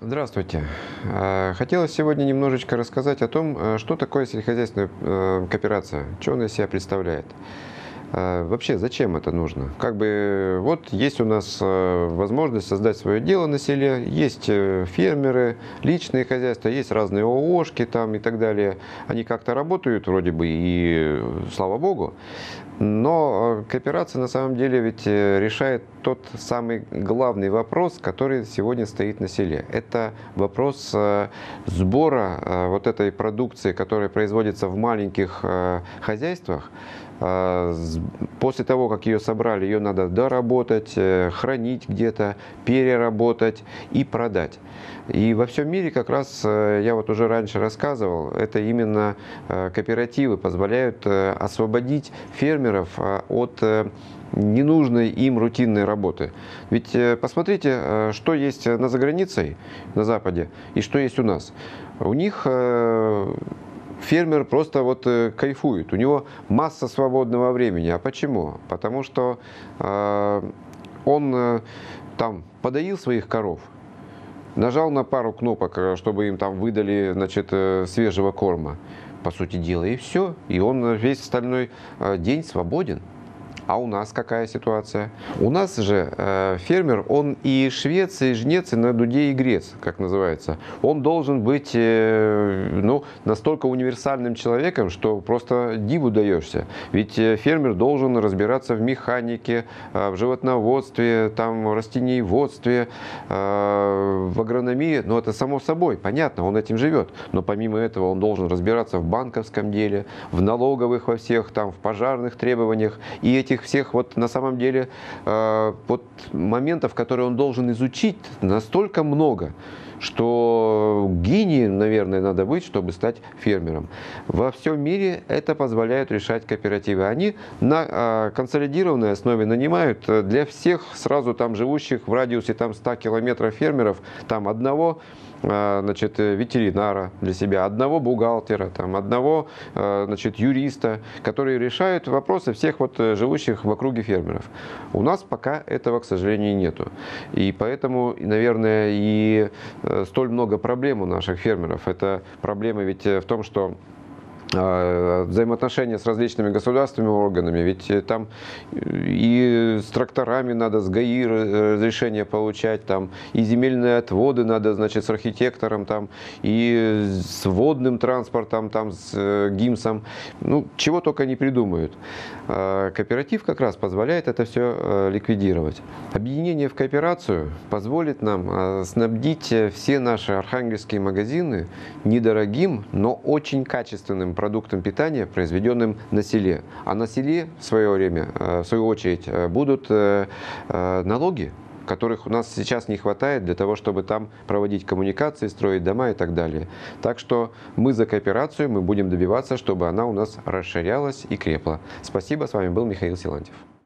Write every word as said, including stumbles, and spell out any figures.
Здравствуйте. Э, Хотелось сегодня немножечко рассказать о том, э, что такое сельскохозяйственная э, кооперация, что она из себя представляет. Э, Вообще, зачем это нужно? Как бы вот есть у нас э, возможность создать свое дело на селе, есть э, фермеры, личные хозяйства, есть разные ООшки там и так далее. Они как-то работают вроде бы и э, слава богу. Но э, кооперация на самом деле ведь э, решает тот самый главный вопрос, который сегодня стоит на селе. Это вопрос э, сбора э, вот этой продукции, которая производится в маленьких э, хозяйствах. Э, с- После того, как ее собрали, ее надо доработать, э, хранить где-то, переработать и продать. И во всем мире как раз, э, я вот уже раньше рассказывал, это именно э, кооперативы позволяют э, освободить фермеров э, от э, ненужной им рутинной работы. Ведь э, посмотрите, э, что есть на заграницей, на Западе, и что есть у нас. У них э, фермер просто вот э, кайфует, у него масса свободного времени. А почему? Потому что э, он э, там подоил своих коров, нажал на пару кнопок, э, чтобы им там выдали, значит, э, свежего корма, по сути дела, и все. И он весь остальной э, день свободен. А у нас какая ситуация? У нас же э, фермер, он и швец, и жнец, и на дуде и грец, как называется. Он должен быть э, ну, настолько универсальным человеком, что просто диву даешься. Ведь э, фермер должен разбираться в механике, э, в животноводстве, там, в растениеводстве, э, в агрономии. Ну, это само собой, понятно, он этим живет. Но помимо этого он должен разбираться в банковском деле, в налоговых во всех, там, в пожарных требованиях. И этих всех вот на самом деле э, вот моментов, которые он должен изучить, настолько много, что гением, наверное, надо быть, чтобы стать фермером. Во всем мире это позволяют решать кооперативы. Они на э, консолидированной основе нанимают для всех сразу там живущих в радиусе там ста километров фермеров там одного э, значит, ветеринара для себя, одного бухгалтера, там, одного э, значит, юриста, которые решают вопросы всех вот живущих в округе фермеров. У нас пока этого, к сожалению, нету. И поэтому, наверное, и э, столь много проблем у наших фермеров. Это проблема ведь в том, что э, взаимоотношения с различными государственными органами, ведь э, там и с тракторами надо, с ГАИ разрешение получать, там, и земельные отводы надо, значит, с архитектором, там, и с водным транспортом, там, с э, ГИМСом, ну, чего только не придумают. Э, Кооператив как раз позволяет это все э, ликвидировать. Объединение в кооперацию позволит нам э, снабдить все наши архангельские магазины недорогим, но очень качественным продуктом питания, произведенным на селе. А на селе в свое время, в свою очередь, будут налоги, которых у нас сейчас не хватает для того, чтобы там проводить коммуникации, строить дома и так далее. Так что мы за кооперацию, мы будем добиваться, чтобы она у нас расширялась и крепла. Спасибо, с вами был Михаил Силантьев.